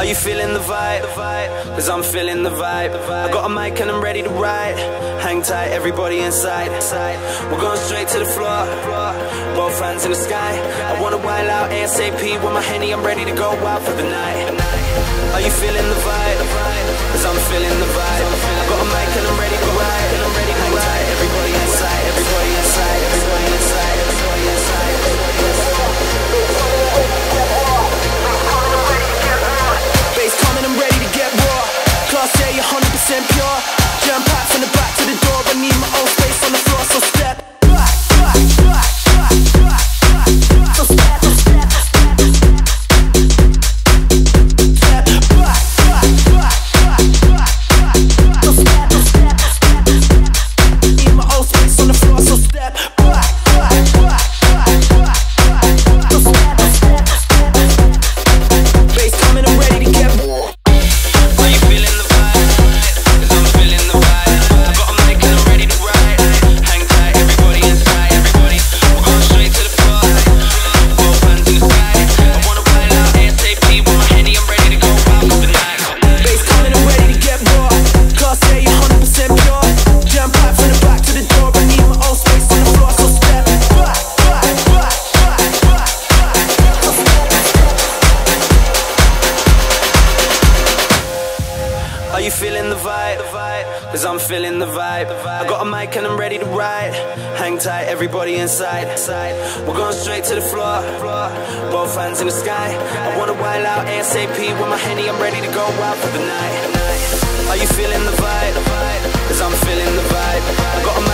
Are you feeling the vibe? Cause I'm feeling the vibe. I got a mic and I'm ready to ride. Hang tight, everybody inside. We're going straight to the floor, both hands in the sky. I wanna wild out ASAP with my Henny, I'm ready to go out for the night. Are you feeling the vibe? Cause I'm feeling the vibe. I got a mic and I'm ready to ride. Hang tight, everybody inside, everybody inside, everybody inside, everybody inside, everybody inside. Bass coming, I'm ready to get raw. Class A, 100% pure. Jump out from the back to the door. I need my own space on the floor, so step back, back, back, back, back, back. So step, step, step, step back, back, back, back, back, back. So step, step, step, need my own space on the floor, so step back, back, back, back, back, back. So step, step, step. Bass coming, I'm ready to get raw. Are you feeling the vibe? Cause I'm feeling the vibe. I got a mic and I'm ready to ride. Hang tight, everybody inside, everybody. We're going straight to the floor, both hands in the sky. I wanna wild out ASAP with my Henny, I'm ready to go out for the night. Bass coming, I'm ready to get raw. Class A, 100% pure. Jump out from the back to the door. I need my own space on the floor, so step back, back, back, back, back, back. So step, step. Are you feeling the vibe? Cause I'm feeling the vibe. I got a mic and I'm ready to ride. Hang tight, everybody inside. We're going straight to the floor, both hands in the sky. I wanna wild out ASAP with my Henny, I'm ready to go out for the night. Are you feeling the vibe? Cause I'm feeling the vibe. I got a